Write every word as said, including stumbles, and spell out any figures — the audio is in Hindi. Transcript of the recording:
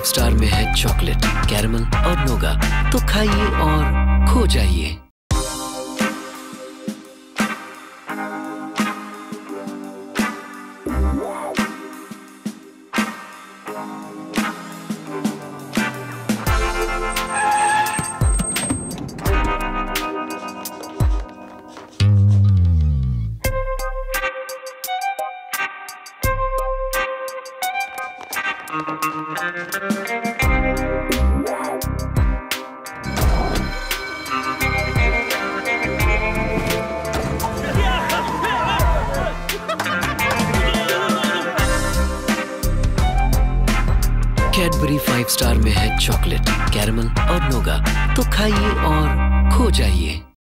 स्टार में है चॉकलेट, कैरमल और नोगा, तो खाइए और खो जाइए। कैडबरी फाइव स्टार में है चॉकलेट, कैरमल और नोगा, तो खाइए और खो जाइए।